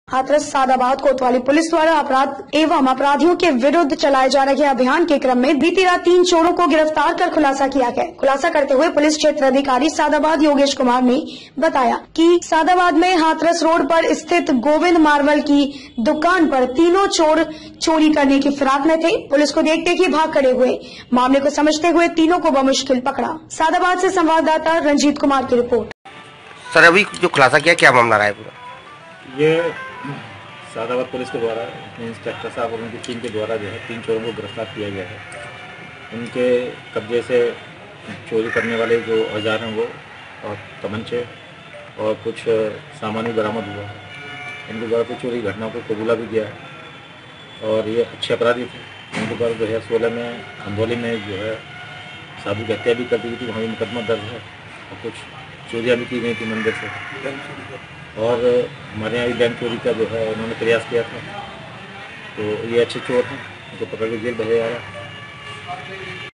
हाथरस सादाबाद कोतवाली पुलिस द्वारा अपराध एवं अपराधियों के विरुद्ध चलाए जा रहे अभियान के क्रम में बीती रात 3 चोरों को गिरफ्तार कर खुलासा किया गया। खुलासा करते हुए पुलिस क्षेत्र अधिकारी सादाबाद योगेश कुमार ने बताया कि सादाबाद में हाथरस रोड पर स्थित गोविंद मार्बल की दुकान पर तीनों चोर चोरी करने की फिराक में थे। पुलिस को देखते ही भाग खड़े हुए। मामले को समझते हुए तीनों को बमुश्किल पकड़ा। सादाबाद से संवाददाता रंजीत कुमार की रिपोर्ट। सर, अभी जो खुलासा किया, क्या मामला रहा है पूरा? ये सादाबाद पुलिस के द्वारा इंस्पेक्टर साहब और उनकी टीम के द्वारा जो है 3 चोरों को गिरफ्तार किया गया है। उनके कब्जे से चोरी करने वाले जो औजार हैं वो और तमंचे और कुछ सामान भी बरामद हुआ है। इनके द्वारा कुछ चोरी घटनाओं को कबूला भी गया है और ये अच्छे अपराधी थे। इनके द्वारा 2016 में खंदौली में जो है साधु की हत्या भी कर दी थी, वहाँ भी मुकदमा दर्ज है और कुछ चोरियाँ भी की गई थी मंदिर से। और हमारे यहाँ भी बैंक चोरी का जो है उन्होंने प्रयास किया था। तो ये अच्छे चोर हैं, उनको पकड़ के जेल भेजा जा रहा है।